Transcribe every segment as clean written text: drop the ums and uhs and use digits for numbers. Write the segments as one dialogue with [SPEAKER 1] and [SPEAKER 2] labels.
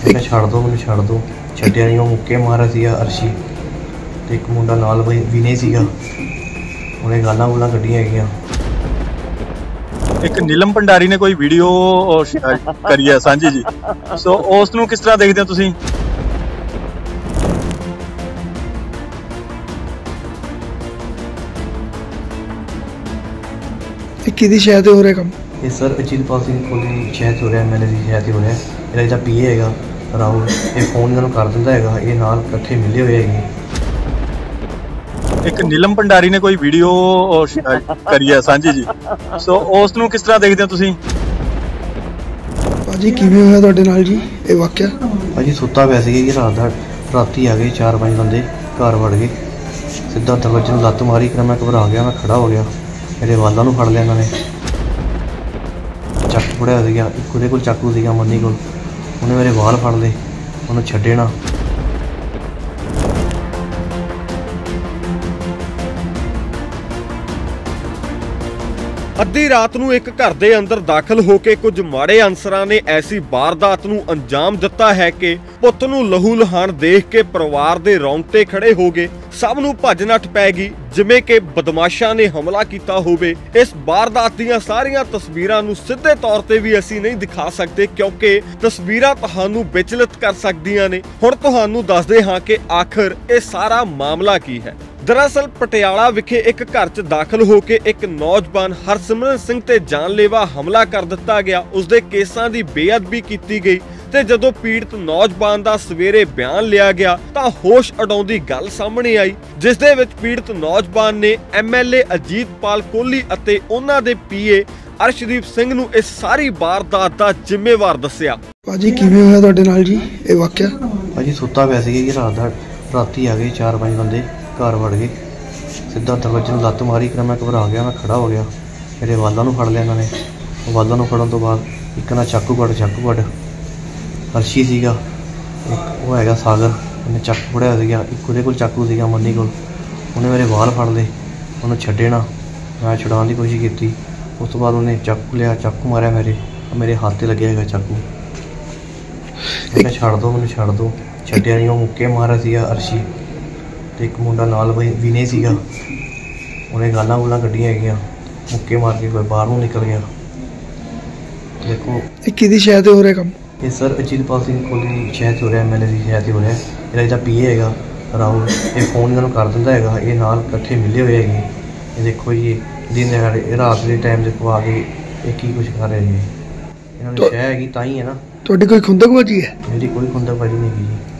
[SPEAKER 1] मैं छड़ दो मैंने छड़ दो छड्डिया नहीं। वो मुक्के मारा सीगा अर्शी ते एक मुंडा नाल विनय सीगा। उन्हें गालां गूलां कड्डियां हैगियां।
[SPEAKER 2] एक नीलम भंडारी ने कोई वीडियो करी है सांझी जी, सो उस नूं किस तरह देखदे हो तुसीं?
[SPEAKER 3] किहदी शहर ते हो रहा काम?
[SPEAKER 1] ये सर अजीतपाल सिंह कोहली की शहर हो रहा है, MLA की शहर से हो रहा है। ਇਹਦਾ ਜਿਹੜਾ PA ਹੈਗਾ ਰਾਹੁਲ, ਇਹ ਫੋਨ ਇਹਨਾਂ ਨੂੰ ਕਰ ਦਿੰਦਾ ਹੈਗਾ। ਇਹ ਨਾਲ ਇਕੱਠੇ ਮਿਲੇ ਹੋਏ ਹੈਗੇ।
[SPEAKER 2] एक नीलम भंडारी ने कोई वीडियो करी है सांझी जी, सो उस नूं किस तरह देखदे हो तुसीं?
[SPEAKER 3] ਭਾਜੀ ਕਿਵੇਂ ਹੋਇਆ ਤੁਹਾਡੇ ਨਾਲ ਜੀ ਇਹ ਵਾਕਿਆ?
[SPEAKER 1] ਭਾਜੀ ਸੁੱਤਾ ਪਿਆ ਸੀਗਾ ਕਿ ਰਾਤੀ ਆ ਗਏ 4-5 ਬੰਦੇ, ਘਰ ਵੜ ਗਏ, ਸਿੱਧਾ ਦਰਵਾਜ਼ੇ ਨੂੰ ਲੱਤ ਮਾਰੀ। ਫਿਰ ਮੈਂ ਘਬਰਾ ਗਿਆ, ਮੈਂ ਖੜਾ ਹੋ ਗਿਆ। ਮੇਰੇ ਵਾਲਾਂ ਨੂੰ ਫੜ ਲਿਆ ਇਹਨਾਂ ਨੇ। ਚਾਕੂ ਫੜਿਆ ਸੀਗਾ, ਇੱਕ ਉਹਦੇ ਕੋਲ ਚਾਕੂ ਸੀਗਾ ਮੰਨੀ ਕੋਲ। ਉਹਨੇ ਮੇਰੇ ਵਾਲ ਫੜ ਲਏ, ਉਹਨੂੰ ਛੱਡੇ ਨਾ।
[SPEAKER 4] ਅੱਧੀ ਰਾਤ ਨੂੰ ਇੱਕ ਘਰ ਦੇ ਅੰਦਰ ਦਾਖਲ ਹੋ ਕੇ ਕੁਝ ਮਾੜੇ ਅਨਸਰਾਂ ਨੇ ਐਸੀ ਵਾਰਦਾਤ ਨੂੰ ਅੰਜਾਮ ਦਿੱਤਾ ਹੈ ਕਿ ਪੁੱਤ ਨੂੰ ਲਹੂ ਲਹਾਨ ਦੇਖ ਕੇ ਪਰਿਵਾਰ ਦੇ ਰੌਂਗਟੇ ਖੜੇ ਹੋ ਗਏ। ਸਭ ਨੂੰ ਭੱਜ ਨੱਠ ਪੈ ਗਈ ਜਿਵੇਂ ਕਿ ਬਦਮਾਸ਼ਾਂ ਨੇ ਹਮਲਾ ਕੀਤਾ ਹੋਵੇ। ਇਸ ਵਾਰਦਾਤ ਦੀਆਂ ਸਾਰੀਆਂ ਤਸਵੀਰਾਂ ਨੂੰ ਸਿੱਧੇ ਤੌਰ ਤੇ ਵੀ ਅਸੀਂ ਨਹੀਂ ਦਿਖਾ ਸਕਦੇ ਕਿਉਂਕਿ ਤਸਵੀਰਾਂ ਤੁਹਾਨੂੰ ਵਿਚਲਿਤ ਕਰ ਸਕਦੀਆਂ ਨੇ। ਹੁਣ ਤੁਹਾਨੂੰ ਦੱਸਦੇ ਹਾਂ ਕਿ ਆਖਰ ਇਹ ਸਾਰਾ ਮਾਮਲਾ ਕੀ ਹੈ। दरअसल पटियाला विखे एक घर च दाखिल होके एक नौजवान हरसिमरन सिंह ते जानलेवा हमला कर दिता गया। उसदे केसां दी बेअदबी कीती गई ते जदों पीड़ित नौजवान दा सवेरे बयान लिया गया तां होश उडाउंदी गल सामने आई, जिस दे विच पीड़ित नौजवान ने MLA अजीतपाल कोहली अते उन्हां दे PA अर्शदीप सिंह नूं इस सारी वारदात दा जिम्मेवार दस्सिया।
[SPEAKER 3] ਭਾਜੀ ਕਿਵੇਂ ਹੋਇਆ ਤੁਹਾਡੇ ਨਾਲ ਜੀ ਇਹ ਵਾਕਿਆ?
[SPEAKER 1] ਭਾਜੀ ਸੁੱਤਾ ਪਿਆ ਸੀਗਾ ਕਿ ਰਾਤੀ ਆ ਗਏ 4-5 ਬੰਦੇ, ਘਰ ਵੜ ਗਏ, ਸਿੱਧਾ ਦਰਵਾਜ਼ੇ ਨੂੰ ਲੱਤ ਮਾਰੀ। ਫਿਰ ਮੈਂ ਘਬਰਾ ਗਿਆ, ਮੈਂ ਖੜਾ ਹੋ ਗਿਆ। ਮੇਰੇ ਵਾਲਾਂ ਨੂੰ ਫੜ ਲਿਆ ਇਹਨਾਂ ਨੇ। ਵਾਲਾਂ ਨੂੰ ਫੜਨ ਤੋਂ ਬਾਅਦ ਇੱਕ ਨਾਲ ਚਾਕੂ ਕੱਢ ਅਰਸ਼ੀ ਸੀਗਾ, ਇੱਕ ਉਹ ਹੈਗਾ ਸਾਗਰ, ਉਹਨੇ ਚਾਕੂ ਫੜਿਆ ਸੀਗਾ। ਇੱਕ ਉਹਦੇ ਕੋਲ ਚਾਕੂ ਸੀਗਾ ਮੰਨੀ ਕੋਲ। ਉਹਨੇ ਮੇਰੇ ਵਾਲ ਫੜ ਲਏ, ਉਹਨੂੰ ਛੱਡੇ ਨਾ। ਮੈਂ ਛੁਡਾਉਣ ਦੀ ਕੋਸ਼ਿਸ਼ ਕੀਤੀ। ਉਸ ਤੋਂ ਬਾਅਦ ਉਹਨੇ ਚਾਕੂ ਲਿਆ, ਚਾਕੂ ਮਾਰਿਆ ਮੇਰੇ ਹੱਥ 'ਤੇ ਲੱਗਿਆ ਹੈਗਾ ਚਾਕੂ। ਮੈਂ ਛੱਡ ਦੋ ਮੈਨੂੰ ਛੱਡ ਦੋ ਛੱਡਿਆ ਨਹੀਂ। ਉਹ ਮੁੱਕੇ ਮਾਰਿਆ ਸੀਗਾ ਅਰਸ਼ੀ ਤੇ ਇੱਕ ਮੁੰਡਾ ਨਾਲ ਵਿਨੈ ਸੀਗਾ। ਉਹਨੇ ਗਾਲਾਂ ਗੂਲਾਂ ਕੱਢੀਆਂ ਹੈਗੀਆਂ। ਮੁੱਕੇ ਮਾਰ ਕੇ ਕੋਈ ਬਾਹਰ ਨੂੰ ਨਿਕਲ ਗਿਆ। ਦੇਖੋ
[SPEAKER 3] ਇਹ ਕਿਹਦੀ ਸ਼ਹਿਰ ਤੇ ਹੋ ਰਿਹਾ ਕੰਮ?
[SPEAKER 1] ਇਹ ਸਰ ਅਜੀਤਪਾਲ ਸਿੰਘ ਕੋਹਲੀ ਦੀ ਸ਼ਹਿਰ 'ਚ ਹੋ ਰਿਹਾ, MLA ਦੀ ਸ਼ਹਿਰ 'ਤੇ ਹੋ ਰਿਹਾ। ਇਹਦਾ ਜਿਹੜਾ PA ਹੈਗਾ ਰਾਹੁਲ, ਇਹ ਫੋਨ ਇਹਨਾਂ ਨੂੰ ਕਰ ਦਿੰਦਾ ਹੈਗਾ। ਇਹ ਨਾਲ ਇਕੱਠੇ ਮਿਲੇ ਹੋਏ ਹੈਗੇ। ਇਹ ਦੇਖੋ ਜੀ, ਦਿਨ ਦਿਹਾੜੇ ਰਾਤ ਦੇ ਟਾਈਮ ਦੇਖੋ ਆ ਕੇ ਇਹ ਕੀ ਕੁਛ ਕਰ ਰਹੇ ਜੀ। ਇਹਨਾਂ ਦੀ ਸ਼ਹਿਰ ਹੈਗੀ ਤਾਂ ਹੀ ਹੈ ਨਾ।
[SPEAKER 3] ਤੁਹਾਡੀ ਕੋਈ ਖੁੰਦਕਬਾਜ਼ੀ ਹੈ?
[SPEAKER 1] ਮੇਰੀ ਕੋਈ ਖੁੰਦਕਬਾਜ਼ੀ ਨਹੀਂ ਹੈਗੀ ਜੀ।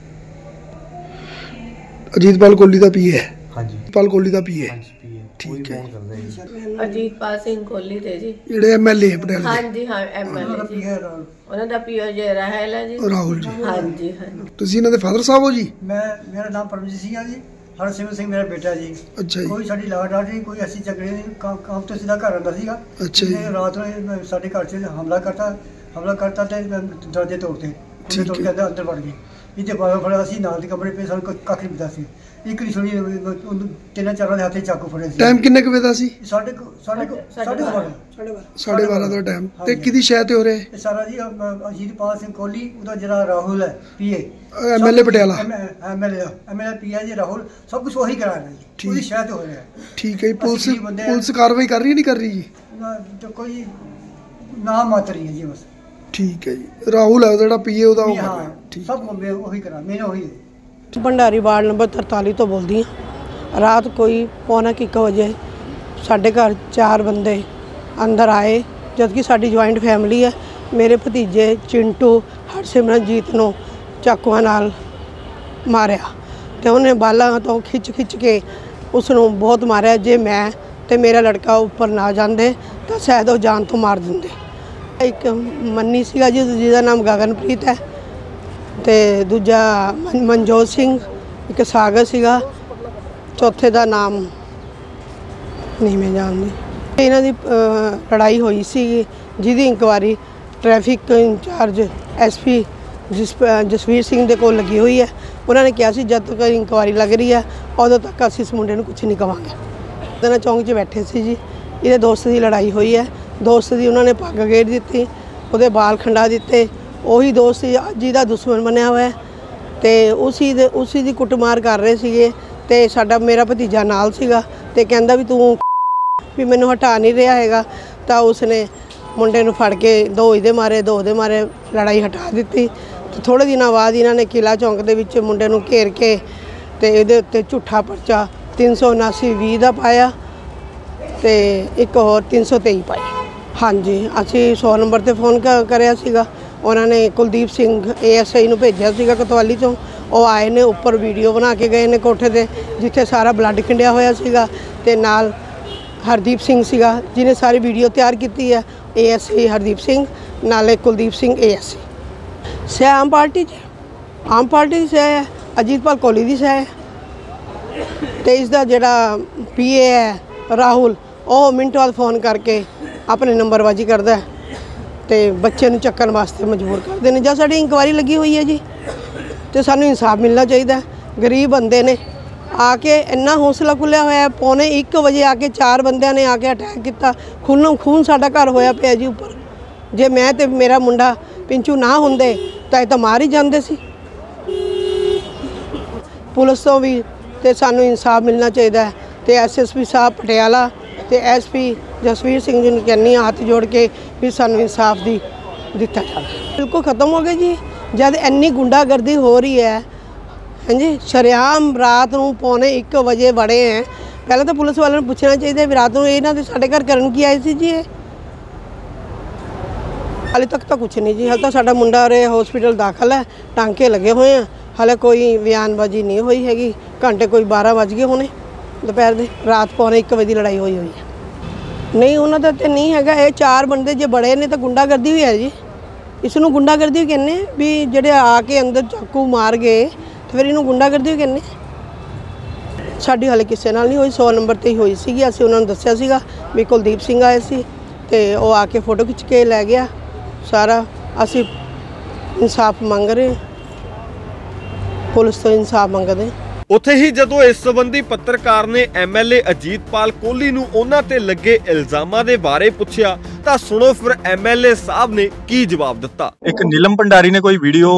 [SPEAKER 3] ਅਜੀਤਪਾਲ ਕੋਹਲੀ ਦਾ PA ਹੈ?
[SPEAKER 1] ਹਾਂਜੀ,
[SPEAKER 3] ਅਜੀਤਪਾਲ ਕੋਹਲੀ ਦਾ PA ਹੈ।
[SPEAKER 1] ठीक है।
[SPEAKER 5] अजीतपाल सिंह कोहली थे जी,
[SPEAKER 3] ਜਿਹੜੇ MLA ਪਟਿਆਲਾ
[SPEAKER 5] हाँ जी, हाँ MLA जी। ਉਹਨਾਂ ਦਾ PO ਜੇ ਰਾਹੁਲ ਹੈ ਜੀ।
[SPEAKER 3] ਰਾਹੁਲ ਜੀ,
[SPEAKER 5] हाँ जी, हाँ।
[SPEAKER 3] ਤੁਸੀਂ ਇਹਨਾਂ ਦੇ ਫਾਦਰ ਸਾਹਿਬ ਹੋ ਜੀ?
[SPEAKER 6] मेरा नाम परमजीत सिंह है जी। हरसिमरन सिंह मेरा बेटा जी।
[SPEAKER 3] ਅੱਛਾ ਜੀ,
[SPEAKER 6] ਕੋਈ ਸਾਡੀ ਲਾਟ ਆਟ ਨਹੀਂ, ਕੋਈ ਅਸੀਂ ਝਗੜੇ ਨਹੀਂ। ਕੰਮ ਤੋਂ ਸਿੱਧਾ ਘਰ ਆਉਂਦਾ ਸੀਗਾ।
[SPEAKER 3] ਅੱਛਾ ਜੀ।
[SPEAKER 6] ਰਾਤ ਨੂੰ ਸਾਡੇ ਘਰ 'ਚ ਹਮਲਾ ਕਰਤਾ ਤੇ ਦਰਵਾਜ਼ੇ ਤੋੜਤੇ। ਉਹਨੇ ਤੋੜ ਕੇ ਅੰਦਰ ਵੜ ਗਏ। ਇੱਥੇ ਬਾਹਰ ਫੜਿਆ ਸੀ, ਨਾਲ ਦੇ ਕਮਰੇ ਪੇ ਸਾਨੂੰ ਕੱਖ ਨਹੀਂ ਪਤਾ ਸੀ। ਇੱਕ ਨਹੀਂ ਸੁਣੀ, 3-4 ਦੇ ਹੱਥੇ ਚਾਕੂ ਫੜਿਆ ਸੀ।
[SPEAKER 3] ਟਾਈਮ ਕਿੰਨੇ ਕੁ ਵਜੇ ਦਾ ਸੀ?
[SPEAKER 6] ਸਾਢੇ 12:30
[SPEAKER 3] ਦਾ ਟਾਈਮ। ਤੇ ਕਿਹਦੀ ਸ਼ਹਿਰ ਤੇ ਹੋ ਰਿਹਾ?
[SPEAKER 6] ਇਹ ਸਾਰਾ ਜੀ ਅਜੀਤਪਾਲ ਸਿੰਘ ਕੋਹਲੀ, ਉਹਦਾ ਜਿਹੜਾ ਰਾਹੁਲ ਹੈ PA,
[SPEAKER 3] MLA Patiala.
[SPEAKER 6] MLA PA ਜੀ ਰਾਹੁਲ, ਸਭ ਕੁਝ ਉਹੀ ਕਰਾ ਰਿਹਾ ਜੀ। ਉਹਦੀ ਸ਼ਹਿਰ ਤੇ ਹੋ ਰਿਹਾ।
[SPEAKER 3] ਠੀਕ ਹੈ ਜੀ। ਪੁਲਿਸ ਕਾਰਵਾਈ ਕਰ ਰਹੀ ਹੈ ਨਹੀਂ ਕਰ ਰਹੀ ਜੀ?
[SPEAKER 6] ਕੋਈ ਨਾਮ ਮਾਤਰ ਹੀ ਹੈ ਜੀ ਬਸ।
[SPEAKER 3] ਠੀਕ ਹੈ ਜੀ। ਰਾਹੁਲ ਹੈ ਜਿਹੜਾ PA ਉਹਦਾ ਉਹ
[SPEAKER 6] ਹਾਂ, ਸਭ ਉਹੀ ਕਰਾ, ਮੈਨੂੰ ਉਹੀ ਹੈ।
[SPEAKER 7] भंडारी वार्ड नंबर 43 तो बोलती हाँ। रात कोई 1:45 बजे साढ़े घर 4 बंदे अंदर आए, जबकि साड़ी ज्वाइंट फैमिली है। मेरे भतीजे चिंटू हरसिमरनजीत नूं चाकुआं नाल मारिया ते उन्हें बालां तो खिच के उसनूं बहुत मारिया। जे मैं ते मेरा लड़का उपर ना जाते तो शायद वो जान तो मार देंदे। एक मन्नी सीगा जी, जिसका नाम गगनप्रीत है, ਤੇ ਦੂਜਾ ਮਨਜੋਤ ਸਿੰਘ, ਇੱਕ ਸਾਗਰ ਸੀਗਾ, ਚੌਥੇ ਦਾ ਨਾਮ ਨਹੀਂ ਮੈਂ ਜਾਣਦੀ। ਇਹਨਾਂ ਦੀ ਲੜਾਈ ਹੋਈ ਸੀ ਜਿਹਦੀ inquiry traffic incharge SP Jasvir Singh ਦੇ ਕੋਲ ਲੱਗੀ ਹੋਈ ਹੈ। ਉਹਨਾਂ ਨੇ ਕਿਹਾ ਸੀ ਜਦ ਤੱਕ ਇਨਕੁਆਇਰੀ ਲੱਗ ਰਹੀ ਹੈ ਉਦੋਂ ਤੱਕ ਅਸੀਂ ਇਸ ਮੁੰਡੇ ਨੂੰ ਕੁਝ ਨਹੀਂ ਕਵਾਂਗੇ। ਉਹਦੇ ਚੌਂਕ 'ਚ ਬੈਠੇ ਸੀ ਜੀ। ਇਹਦੇ ਦੋਸਤ ਦੀ ਲੜਾਈ ਹੋਈ ਹੈ। ਦੋਸਤ ਦੀ ਉਹਨਾਂ ਨੇ ਪੱਗ ਗੇੜ ਦਿੱਤੀ, ਉਹਦੇ ਬਾਲ ਖੰਡਾ ਦਿੱਤੇ, ਉਹੀ ਦੋਸਤ ਸੀ ਜਿਹਦਾ ਦੁਸ਼ਮਣ ਬਣਿਆ ਹੋਇਆ ਤੇ ਉसी ਦੀ ਕੁੱਟਮਾਰ ਕਰ ਰਹੇ ਸੀਗੇ ਤੇ ਸਾਡਾ ਮੇਰਾ ਭਤੀਜਾ ਨਾਲ ਸੀਗਾ ਤੇ ਕਹਿੰਦਾ ਵੀ ਤੂੰ ਵੀ ਮੈਨੂੰ ਹਟਾ ਨਹੀਂ ਰਿਹਾ ਹੈਗਾ ਤਾਂ ਉਸਨੇ ਮੁੰਡੇ ਨੂੰ ਫੜ ਕੇ ਦੋ ਦੇ ਮਾਰੇ ਲੜਾਈ ਹਟਾ ਦਿੱਤੀ ਤੇ ਥੋੜੇ ਦਿਨਾਂ ਬਾਅਦ ਇਹਨਾਂ ਨੇ ਕਿਲਾ ਚੌਂਕ ਦੇ ਵਿੱਚ ਮੁੰਡੇ ਨੂੰ ਘੇਰ ਕੇ ਤੇ ਇਹਦੇ ਉੱਤੇ ਝੂਠਾ ਪਰਚਾ 379(20) ਦਾ ਪਾਇਆ ਤੇ ਇੱਕ ਹੋਰ 323 ਪਾਈ। ਹਾਂਜੀ ਅਸੀਂ 100 ਨੰਬਰ ਤੇ ਫੋਨ ਕਰਿਆ ਸੀਗਾ, ਉਹਨਾਂ ਨੇ ਕੁਲਦੀਪ ਸਿੰਘ ASI ਨੂੰ ਭੇਜਿਆ ਸੀਗਾ ਕਤਵਾਲੀ ਤੋਂ। ਉਹ ਆਏ ਨੇ ਉੱਪਰ ਵੀਡੀਓ ਬਣਾ ਕੇ ਗਏ ਨੇ ਕੋਠੇ ਤੇ ਜਿੱਥੇ ਸਾਰਾ ਬਲੱਡ ਖਿੰਡਿਆ ਹੋਇਆ ਸੀਗਾ ਤੇ ਨਾਲ ਹਰਦੀਪ ਸਿੰਘ ਸੀਗਾ ਜਿਹਨੇ ਸਾਰੀ ਵੀਡੀਓ ਤਿਆਰ ਕੀਤੀ ਹੈ। ASI ਹਰਦੀਪ ਸਿੰਘ ਨਾਲੇ ਕੁਲਦੀਪ ਸਿੰਘ ASI। ਸਹਿ ਆਮ ਪਾਰਟੀ ਦੀ ਸਹਿ ਹੈ, ਅਜੀਤਪਾਲ ਕੋਹਲੀ ਦੀ ਸਹਿ ਹੈ ਤੇ ਇਸ ਦਾ ਜਿਹੜਾ PA ਹੈ ਰਾਹੁਲ ਉਹ ਮਿੰਟ ਬਾਅਦ ਫੋਨ ਕਰਕੇ ਆਪਣੇ ਨੰਬਰਬਾਜ਼ੀ ਕਰਦਾ ਤੇ ਬੱਚੇ ਨੂੰ ਚੱਕਣ ਵਾਸਤੇ ਮਜਬੂਰ ਕਰਦੇ ਨੇ। ਜਦ ਸਾਡੀ ਇਨਕੁਆਇਰੀ ਲੱਗੀ ਹੋਈ ਹੈ ਜੀ ਤੇ ਸਾਨੂੰ ਇਨਸਾਫ ਮਿਲਣਾ ਚਾਹੀਦਾ। ਗਰੀਬ ਬੰਦੇ ਨੇ ਆ ਕੇ ਇੰਨਾ ਹੌਸਲਾ ਖੁੱਲਿਆ ਹੋਇਆ, 1:45 ਵਜੇ ਆ ਕੇ 4 ਬੰਦਿਆਂ ਨੇ ਆ ਕੇ ਅਟੈਕ ਕੀਤਾ। ਖੂਨ ਸਾਡਾ ਘਰ ਹੋਇਆ ਪਿਆ ਜੀ ਉੱਪਰ। ਜੇ ਮੈਂ ਤੇ ਮੇਰਾ ਮੁੰਡਾ ਪਿੰਚੂ ਨਾ ਹੁੰਦੇ ਤਾਂ ਇਹ ਤਾਂ ਮਾਰ ਹੀ ਜਾਂਦੇ ਸੀ। ਪੁਲਿਸ ਤੋਂ ਵੀ ਤੇ ਸਾਨੂੰ ਇਨਸਾਫ ਮਿਲਣਾ ਚਾਹੀਦਾ ਹੈ ਤੇ SSP ਸਾਹਿਬ ਪਟਿਆਲਾ ਤੇ SP ਜਸਵੀਰ ਸਿੰਘ ਜੀ ਨੂੰ ਕਹਿੰਦੀ ਹਾਂ ਹੱਥ ਜੋੜ ਕੇ ਵੀ ਸਾਨੂੰ ਇਨਸਾਫ ਦੀ ਦਿੱਤਾ ਜਾਵੇ। ਬਿਲਕੁਲ ਖਤਮ ਹੋ ਗਏ ਜੀ। ਜਦ ਇੰਨੀ ਗੁੰਡਾਗਰਦੀ ਹੋ ਰਹੀ ਹੈ ਹਾਂਜੀ, ਸ਼ਰੇਆਮ ਰਾਤ ਨੂੰ 1:45 ਵਜੇ ਵੜੇ ਹੈ। ਪਹਿਲਾਂ ਤਾਂ ਪੁਲਿਸ ਵਾਲਿਆਂ ਨੂੰ ਪੁੱਛਣਾ ਚਾਹੀਦਾ ਵੀ ਰਾਤ ਨੂੰ ਇਹਨਾਂ ਦੇ ਸਾਡੇ ਘਰ ਕਰਨ ਕੀ ਆਏ ਸੀ ਜੀ। ਇਹ ਹਾਲੇ ਤੱਕ ਤਾਂ ਕੁਛ ਨਹੀਂ ਜੀ। ਹਾਲੇ ਤਾਂ ਸਾਡਾ ਮੁੰਡਾ ਉਰੇ ਹਸਪੀਟਲ ਦਾਖਲ ਹੈ, ਟਾਂਕੇ ਲੱਗੇ ਹੋਏ ਆ। ਹਾਲੇ ਕੋਈ ਬਿਆਨਬਾਜ਼ੀ ਨਹੀਂ ਹੋਈ ਹੈਗੀ। ਘੰਟੇ ਕੋਈ 12 ਵੱਜ ਗਏ ਹੋਣੇ ਦੁਪਹਿਰ ਦੇ। ਰਾਤ 1:45 ਵਜੇ ਦੀ ਲੜਾਈ ਹੋਈ ਹੈ। ਨਹੀਂ ਉਹਨਾਂ ਦਾ ਤਾਂ ਨਹੀਂ ਹੈਗਾ। ਇਹ 4 ਬੰਦੇ ਜੇ ਬੜੇ ਨੇ ਤਾਂ ਗੁੰਡਾਗਰਦੀ ਵੀ ਹੈ ਜੀ। ਇਸ ਨੂੰ ਗੁੰਡਾਗਰਦੀ ਵੀ ਕਹਿੰਦੇ ਵੀ ਜਿਹੜੇ ਆ ਕੇ ਅੰਦਰ ਚਾਕੂ ਮਾਰ ਗਏ ਤੇ ਫਿਰ ਇਹਨੂੰ ਗੁੰਡਾਗਰਦੀ ਵੀ ਕਹਿੰਦੇ। ਸਾਡੀ ਹਾਲੇ ਕਿਸੇ ਨਾਲ ਨਹੀਂ ਹੋਈ, 100 ਨੰਬਰ ਤੇ ਹੀ ਹੋਈ ਸੀਗੀ। ਅਸੀਂ ਉਹਨਾਂ ਨੂੰ ਦੱਸਿਆ ਸੀਗਾ ਵੀ ਕੁਲਦੀਪ ਸਿੰਘ ਆਏ ਸੀ ਤੇ ਉਹ ਆ ਕੇ ਫੋਟੋ ਖਿੱਚ ਕੇ ਲੈ ਗਿਆ ਸਾਰਾ। ਅਸੀਂ ਇਨਸਾਫ ਮੰਗ ਰਹੇ, ਪੁਲਿਸ ਤੋਂ ਇਨਸਾਫ ਮੰਗਦੇ।
[SPEAKER 4] ਉੱਥੇ ਹੀ ਜਦੋਂ ਇਸ ਸੰਬੰਧੀ ਪੱਤਰਕਾਰ ਨੇ MLA ਅਜੀਤਪਾਲ ਕੋਹਲੀ ਨੂੰ ਉਹਨਾਂ ਤੇ ਲੱਗੇ ਇਲਜ਼ਾਮਾਂ ਦੇ ਬਾਰੇ ਪੁੱਛਿਆ ਤਾਂ ਸੁਣੋ ਫਿਰ MLA ਸਾਹਿਬ ਨੇ ਕੀ ਜਵਾਬ ਦਿੱਤਾ।
[SPEAKER 2] ਇੱਕ ਨੀਲਮ ਭੰਡਾਰੀ ਨੇ ਕੋਈ ਵੀਡੀਓ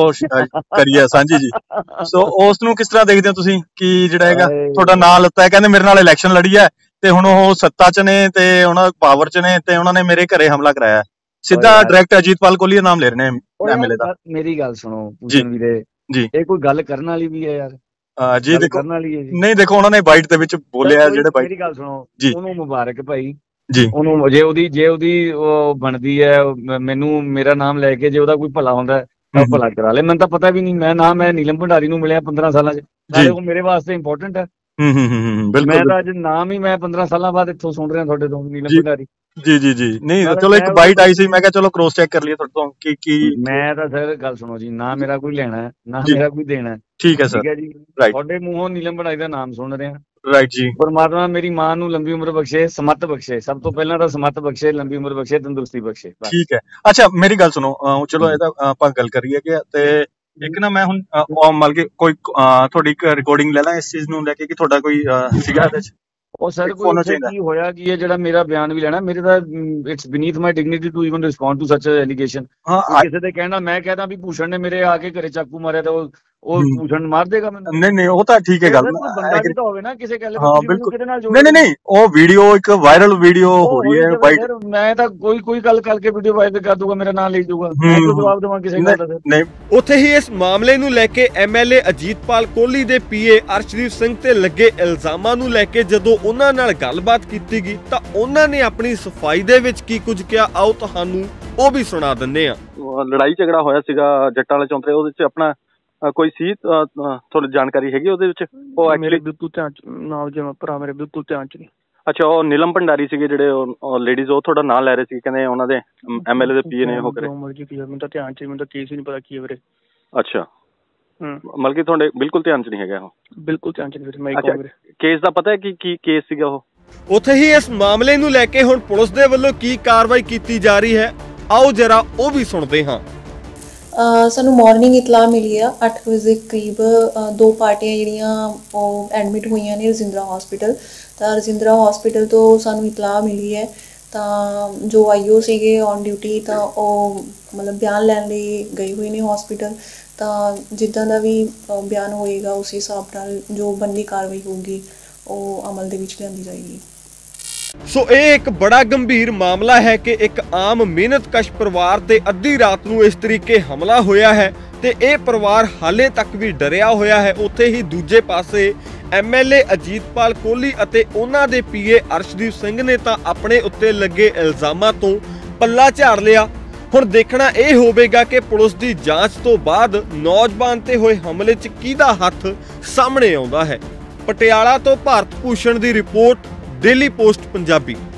[SPEAKER 2] ਕਰੀ ਹੈ ਸਾਂਝੀ ਜੀ, ਸੋ ਉਸ ਨੂੰ ਕਿਸ ਤਰ੍ਹਾਂ ਦੇਖਦੇ ਹੋ ਤੁਸੀਂ ਕਿ ਜਿਹੜਾ ਹੈਗਾ ਤੁਹਾਡਾ ਨਾਂ ਲੱਤਾ ਹੈ, ਕਹਿੰਦੇ ਮੇਰੇ ਨਾਲ ਇਲੈਕਸ਼ਨ ਲੜੀ ਹੈ ਤੇ ਹੁਣ ਉਹ ਸੱਤਾ 'ਚ ਨੇ ਤੇ ਉਹਨਾਂ ਪਾਵਰ 'ਚ ਨੇ ਤੇ ਉਹਨਾਂ ਨੇ ਮੇਰੇ ਘਰੇ ਹਮਲਾ ਕਰਾਇਆ। ਸਿੱਧਾ ਡਾਇਰੈਕਟ ਅਜੀਤਪਾਲ ਕੋਹਲੀ ਦਾ ਨਾਮ ਲੈ ਰਹੇ ਨੇ MLA ਦਾ।
[SPEAKER 8] ਮੇਰੀ ਗੱਲ ਸੁਣੋ ਪੂਜਨ ਵੀਰੇ
[SPEAKER 2] ਜੀ,
[SPEAKER 8] ਇਹ ਕੋਈ ਗੱਲ ਕਰਨ ਵਾਲੀ ਵੀ ਹੈ ਯਾਰ।
[SPEAKER 2] ਜੀ ਦੇਖੋ ਨਹੀਂ, ਦੇਖੋ ਉਹਨਾਂ ਨੇ ਬਾਈਟ ਦੇ ਵਿੱਚ ਬੋਲਿਆ ਜਿਹੜੇ ਬਾਈਟ।
[SPEAKER 8] ਮੇਰੀ ਗੱਲ ਸੁਣੋ, ਉਹਨੂੰ ਮੁਬਾਰਕ ਭਾਈ
[SPEAKER 2] ਜੀ।
[SPEAKER 8] ਉਹਨੂੰ ਜੇ ਉਹਦੀ ਉਹ ਬਣਦੀ ਹੈ, ਮੈਨੂੰ ਮੇਰਾ ਨਾਮ ਲੈ ਕੇ ਜੇ ਉਹਦਾ ਕੋਈ ਭਲਾ ਹੁੰਦਾ ਤਾਂ ਭਲਾ ਕਰਾ ਲੈ। ਮੈਨੂੰ ਤਾਂ ਪਤਾ ਵੀ ਨਹੀਂ, ਮੈਂ ਨੀਲਮ ਭੰਡਾਰੀ ਨੂੰ ਮਿਲਿਆ 15 ਸਾਲਾਂ 'ਚ, ਨਾਲੇ ਉਹ ਮੇਰੇ ਵਾਸਤੇ ਇੰਪੋਰਟੈਂਟ ਹੈ। ਮੈਂ ਤਾਂ ਅੱਜ ਨਾਮ ਹੀ ਮੈਂ 15 ਸਾਲਾਂ ਬਾਅਦ ਇੱਥੋਂ ਸੁਣ ਰਿਹਾ ਤੁਹਾਡੇ ਤੋਂ, ਨੀਲਮ ਭੰਡਾਰੀ।
[SPEAKER 2] ਜੀ ਨਹੀਂ, ਚਲੋ ਇੱਕ ਬਾਈਟ ਆਈ ਸੀ, ਮੈਂ ਕਿਹਾ ਚਲੋ ਕ੍ਰੋਸ ਚੈੱਕ ਕਰ ਲਈਏ ਤੁਹਾਡੇ ਤੋਂ ਕੀ। ਮੈਂ
[SPEAKER 8] ਤਾਂ ਸਰ ਗੱਲ ਸੁਣੋ ਜੀ, ਨਾ ਮੇਰਾ ਕੋਈ ਲੈਣਾ ਹੈ ਨਾ ਮੇਰਾ ਕੋਈ ਦੇਣਾ ਹੈ।
[SPEAKER 2] ਠੀਕ ਹੈ ਸਰ,
[SPEAKER 8] ਠੀਕ ਹੈ ਜੀ। ਤੁਹਾਡੇ ਮੂੰਹੋਂ ਨੀਲਮ ਭੰਡਾਰੀ ਦਾ ਨਾਮ ਸੁਣ ਰਹੇ ਹਾਂ।
[SPEAKER 2] ਰਾਈਟ ਜੀ।
[SPEAKER 8] ਪਰਮਾਤਮਾ ਮੇਰੀ ਮਾਂ ਨੂੰ ਲੰਬੀ ਉਮਰ ਬਖਸ਼ੇ, ਸਮੱਤ ਬਖਸ਼ੇ। ਸਭ ਤੋਂ ਪਹਿਲਾਂ ਤਾਂ ਸਮੱਤ ਬਖਸ਼ੇ, ਲੰਬੀ ਉਮਰ ਬਖਸ਼ੇ, ਤੰਦਰੁਸਤੀ ਬਖਸ਼ੇ।
[SPEAKER 2] ਠੀਕ ਹੈ। ਅੱਛਾ ਮੇਰੀ ਗੱਲ ਸੁਣੋ, ਚਲੋ ਇਹਦਾ ਆਪਾਂ ਗੱਲ ਕਰੀਏ ਕਿ ਤੇ ਇੱਕ ਨਾ ਮੈਂ ਹੁਣ ਮਤਲਬ ਕਿ ਕੋਈ ਤੁਹਾਡੀ ਇੱਕ ਰਿਕਾਰਡਿੰਗ ਲੈ ਲਾਂ ਇਸ ਚੀਜ਼ ਨੂੰ ਲੈ ਕੇ ਕਿ ਤੁਹਾਡਾ ਕੋਈ ਸੀਗਾ ਇਹਦੇ 'ਚ। ਉਹ ਸਰ ਕੀ ਹੋਇਆ ਕੀ ਹੈ ਜਿਹੜਾ ਮੇਰਾ ਬਿਆਨ ਵੀ ਲੈਣਾ, ਮੇਰੇ ਤਾਂ it's beneath my dignity to even respond to such allegation. ਕਿਸੇ ਦੇ ਕਹਿਣਾ ਮੈਂ ਕਹਿੰਦਾ ਵੀ ਭੂਸ਼ਣ ਨੇ ਮੇਰੇ ਆ ਕੇ ਘਰੇ ਚਾਕੂ ਮਾਰਿਆ ਤਾਂ ਉਹ ਭੂਸ਼ਣ ਮਾਰ ਦੇਗਾ ਮੈਨੂੰ? ਨਹੀਂ ਉਹ ਤਾਂ ਠੀਕ ਹੈ ਗੱਲ, ਬੰਦਾ ਵੀ ਤਾਂ ਹੋਵੇ ਨਾ ਕਿਸੇ ਗੱਲ। ਹਾਂ ਬਿਲਕੁਲ, ਨਹੀਂ ਉਹ ਵੀਡੀਓ ਇੱਕ ਵਾਇਰਲ ਵੀਡੀਓ ਹੋ ਰਹੀ ਹੈ। ਮੈਂ ਤਾਂ ਕੋਈ ਗੱਲ ਕਰਕੇ ਵੀਡੀਓ ਵਾਇਰਲ ਕਰ ਦੂੰਗਾ, ਮੇਰਾ ਨਾਮ ਲੈ ਜਾਊਗਾ, ਮੈਂ ਜਵਾਬ ਦੇਵਾਂ ਕਿਸੇ ਗੱਲ ਦਾ।
[SPEAKER 4] ਨਹੀਂ ਉੱਥੇ ਹੀ ਇਸ ਮਾਮਲੇ ਨੂੰ ਲੈ ਕੇ MLA ਅਜੀਤਪਾਲ ਕੋਹਲੀ ਦੇ PA ਅਰਸ਼ਦੀਪ ਸਿੰਘ ਤੇ ਲੱਗੇ ਇਲਜ਼ਾਮਾਂ ਨੂੰ ਲੈ ਕੇ ਜਦੋਂ ਉਹਨਾਂ ਨਾਲ ਗੱਲਬਾਤ ਕੀਤੀ ਗਈ ਤਾਂ ਉਹਨਾਂ ਨੇ ਆਪਣੀ ਸਫਾਈ ਦੇ ਵਿੱਚ ਕੀ ਕੁਝ ਕਿਹਾ, ਆਓ ਤੁਹਾਨੂੰ ਉਹ ਵੀ ਸੁਣਾ ਦਿੰਦੇ ਆ।
[SPEAKER 2] ਲੜਾਈ ਝਗੜਾ ਹੋਇਆ ਸੀਗਾ ਜੱਟਾਂ ਵਾਲੇ ਚੌਂਤਰੇ, ਉਹਦੇ 'ਚ ਆਪਣਾ ਕੋਈ ਸੀ ਤੁਹਾਨੂੰ ਜਾਣਕਾਰੀ ਹੈਗੀ ਉਹਦੇ ਵਿੱਚ? ਉਹ
[SPEAKER 9] ਮੇਰੇ ਬਿਲਕੁਲ ਧਿਆਨ 'ਚ ਨਾਲ ਜਿਵੇਂ ਭਰਾ ਮੇਰੇ ਬਿਲਕੁਲ ਧਿਆਨ 'ਚ ਨਹੀਂ।
[SPEAKER 2] ਅੱਛਾ, ਉਹ ਨੀਲਮ ਭੰਡਾਰੀ ਸੀਗੇ ਜਿਹੜੇ ਉਹ ਲੇਡੀਜ਼, ਉਹ ਤੁਹਾਡਾ ਨਾਂ ਲੈ ਰਹੇ ਸੀ, ਕਹਿੰਦੇ ਉਹਨਾਂ ਦੇ MLA ਦੇ PA ਨੇ ਉਹ ਕਰੇ।
[SPEAKER 9] ਮੈਨੂੰ ਤਾਂ ਧਿਆਨ 'ਚ, ਮੈਨੂੰ ਤਾਂ ਕੇਸ ਹੀ ਨਹੀਂ ਪਤਾ ਕੀ ਹੈ ਵੀਰੇ।
[SPEAKER 2] ਅੱਛਾ, ਮਤਲਬ ਕਿ ਤੁਹਾਡੇ ਬਿਲਕੁਲ ਧਿਆਨ 'ਚ ਨਹੀਂ ਹੈਗਾ ਉਹ? ਬਿਲਕੁਲ ਧਿਆਨ 'ਚ ਨਹੀਂ ਵੀਰੇ। ਕੇਸ ਦਾ ਪਤਾ ਹੈ ਕੀ ਕੇਸ ਸੀਗਾ ਉਹ?
[SPEAKER 4] ਉੱਥੇ ਹੀ ਇਸ ਮਾਮਲੇ ਨੂੰ ਲੈ ਕੇ ਹੁਣ ਪੁਲਿਸ ਦੇ ਵੱਲੋਂ ਕੀ ਕਾਰਵਾਈ ਕੀਤੀ ਜਾ ਰਹੀ ਹੈ, ਆਓ ਜਰਾ ਉਹ ਵੀ ਸੁਣਦੇ ਹਾਂ।
[SPEAKER 10] ਸਾਨੂੰ ਮਾਰਨਿੰਗ ਇਤਲਾਹ ਮਿਲੀ ਆ 8 ਵਜੇ ਕਰੀਬ 2 ਪਾਰਟੀਆਂ ਜਿਹੜੀਆਂ ਉਹ ਐਡਮਿਟ ਹੋਈਆਂ ਨੇ ਰਜਿੰਦਰਾ ਹਸਪੀਟਲ। ਤਾਂ ਰਜਿੰਦਰਾ ਹਸਪੀਟਲ ਤੋਂ ਸਾਨੂੰ ਇਤਲਾਹ ਮਿਲੀ ਹੈ ਤਾਂ ਜੋ ਆਈਓ ਸੀਗੇ ਔਨ ਡਿਊਟੀ ਤਾਂ ਉਹ ਮਤਲਬ ਬਿਆਨ ਲੈਣ ਲਈ ਗਏ ਹੋਏ ਨੇ ਹਸਪੀਟਲ। ਤਾਂ ਜਿੱਦਾਂ ਦਾ ਵੀ ਬਿਆਨ ਹੋਏਗਾ ਉਸ ਹਿਸਾਬ ਨਾਲ ਜੋ ਬਣਦੀ ਕਾਰਵਾਈ ਹੋਊਗੀ ਉਹ ਅਮਲ ਦੇ ਵਿੱਚ ਲਿਆਂਦੀ ਜਾਏਗੀ।
[SPEAKER 4] ਸੋ ਇਹ ਇੱਕ ਬੜਾ ਗੰਭੀਰ ਮਾਮਲਾ ਹੈ ਕਿ ਇੱਕ ਆਮ ਮਿਹਨਤਕਸ਼ ਪਰਿਵਾਰ ਤੇ ਅੱਧੀ ਰਾਤ ਨੂੰ ਇਸ ਤਰੀਕੇ ਹਮਲਾ ਹੋਇਆ ਹੈ ਤੇ ਇਹ ਪਰਿਵਾਰ ਹਾਲੇ ਤੱਕ ਵੀ ਡਰਿਆ ਹੋਇਆ ਹੈ। ਉੱਥੇ ਹੀ ਦੂਜੇ ਪਾਸੇ ਐਮਐਲਏ ਅਜੀਤਪਾਲ ਕੋਹਲੀ ਅਤੇ ਉਹਨਾਂ ਦੇ ਪੀਏ ਅਰਸ਼ਦੀਪ ਸਿੰਘ ਨੇ ਤਾਂ ਆਪਣੇ ਉੱਤੇ ਲੱਗੇ ਇਲਜ਼ਾਮਾਂ ਤੋਂ ਪੱਲਾ ਝਾੜ ਲਿਆ। ਹੁਣ ਦੇਖਣਾ ਇਹ ਹੋਵੇਗਾ ਕਿ ਪੁਲਿਸ ਦੀ ਜਾਂਚ ਤੋਂ ਬਾਅਦ ਨੌਜਵਾਨ ਤੇ ਹੋਏ ਹਮਲੇ 'ਚ ਕਿਹਦਾ ਹੱਥ ਸਾਹਮਣੇ ਆਉਂਦਾ ਹੈ। ਪਟਿਆਲਾ ਤੋਂ ਭਾਰਤ ਭੂਸ਼ਣ ਦੀ ਰਿਪੋਰਟ, ਡੇਲੀ ਪੋਸਟ ਪੰਜਾਬੀ।